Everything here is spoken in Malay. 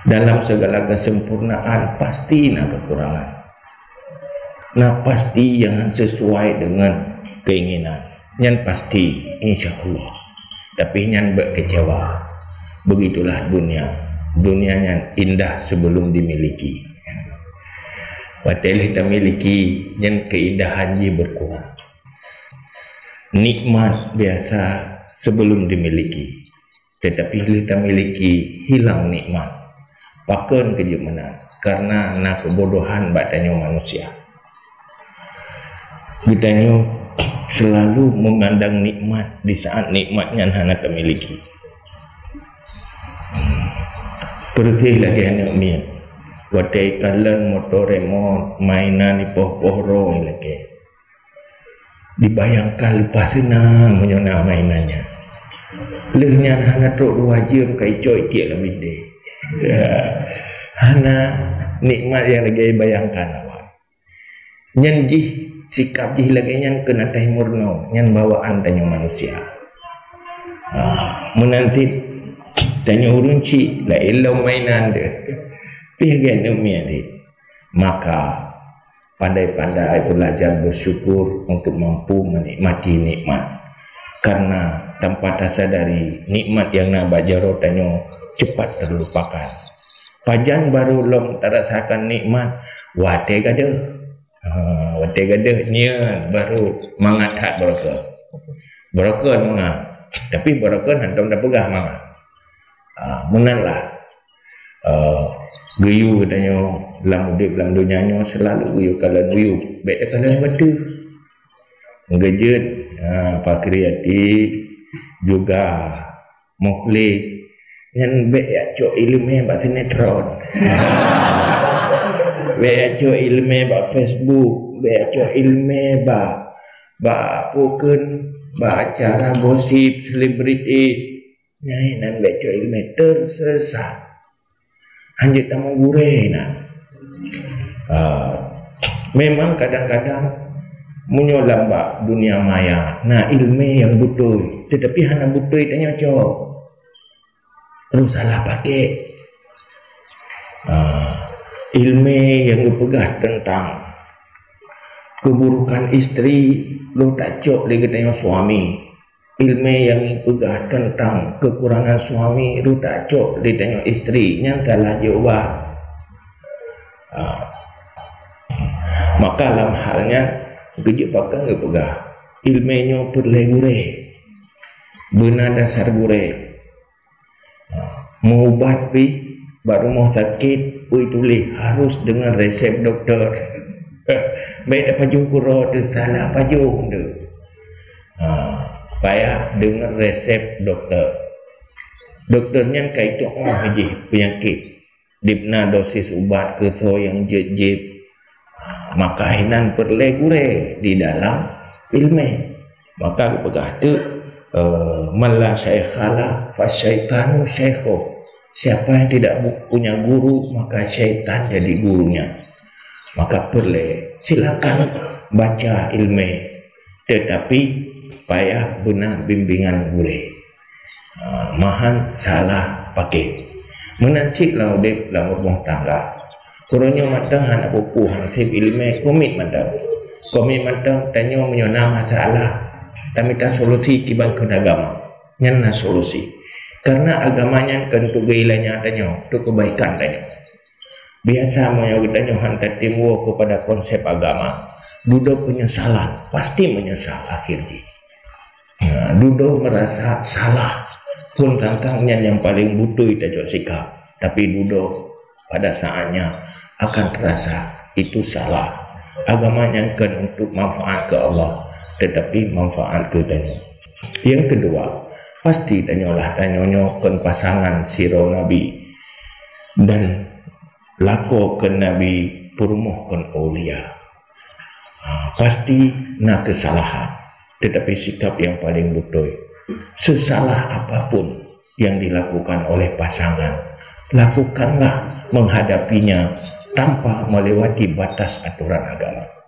Dalam segala kesempurnaan pasti nak kekurangan. Nah pasti yang sesuai dengan keinginan. Yang pasti insya Allah. Tapi yang berkecewa. Begitulah dunia. Dunia yang indah sebelum dimiliki. Watelah kita miliki yang keindahan dia berkurang. Nikmat biasa sebelum dimiliki. Tetapi kita miliki hilang nikmat. Pakan kejemenan. Karena nak kebodohan batanya manusia. Kita selalu memandang nikmat di saat nikmatnya hendak miliki. Pergi lagi anak mian. Watai kalan motor remote mainan di poh-pohro lagi. Dibayangkan lepas senang menyona mainannya. Lehnya hana truk 2 jam kai coy tiak lebih deh. Hana nikmat yang lagi bayangkan awak. Nyan jih sikap jih lagi nyan kena teh murno, nyan bawaan tanya manusia. Menanti tanya urunci la ilau mainan dia. Pihagian umia dia. Maka pandai-pandai belajar bersyukur untuk mampu menikmati nikmat. Karena tanpa tersadari nikmat yang nak bajaro tanya cepat terlupakan. Pajan baru lom terasakan nikmat wate gada. Wate gada nyan baru mangat hak beraka. Beraka mangat. Tapi beraka hantam dah pegah mangat. Menanlah. Guyu katanya dalam hidup dalam dunianya selalu guyu kalan guyu baik kalan batu ngejut Pak Kriati juga mukhlis yang baik cok ilmu bak sinetron baik cok ilmu bak Facebook baik cok ilmu bak pukun bak acara gosip selebritis nyai nan baik cok ilmu tersesat. Anjir tamu gurih nak. Memang kadang-kadang menyolambak dunia maya. Nah ilmu yang betul. Tetapi hanya betul tanya cok. Lu salah pakai. Ilmu yang dipegang tentang keburukan istri. Lu tak cok lagi tanya suami. Ilmu yang dipegang tentang kekurangan suami itu tak cok ditanya isteri yang salah jawab. Maka dalam halnya kejut pakai dipegang ilmunya perlegure benar dasar gure mengubat pi baru mau sakit tulis harus dengan resep dokter. Baik dapat jumpa salah pajung tu. Payah dengan resep dokter. Dokternya kaitu penyakit. Dipna dosis ubat keto yang jejib. Maka hinan perlegure di dalam ilmu. Maka berkata man la syaikhala fa syaitanu syaikhu. Siapa yang tidak punya guru maka syaitan jadi gurunya. Maka silakan baca ilmu. Tetapi payah benar bimbingan boleh. Mahan salah pakai. Menasik laudip dalam rumah tangga. Kurangnya matang anak buku hansip ilmu komit matang. Komit matang tanya menyona masalah. Tapi tak solusi kibangkan agama. Nyana solusi. Karena agamanya kan untuk gailanya tanya, untuk kebaikan tanya. Biasa menyawitanya hantar timur kepada konsep agama. Duduk penyesalan, pasti menyesal akhirnya. Dudo merasa salah pun tantangnya yang paling butuh itu sikap. Tapi Dudo pada saatnya akan terasa itu salah. Agamanya kan untuk manfaat ke Allah, tetapi manfaat ke dunia. Yang kedua, pasti tanyalah kan pasangan siro Nabi dan lako ke Nabi purmuh kan aulia. Pasti nak kesalahan. Tetapi sikap yang paling betul. Sesalah apapun yang dilakukan oleh pasangan, lakukanlah menghadapinya tanpa melewati batas aturan agama.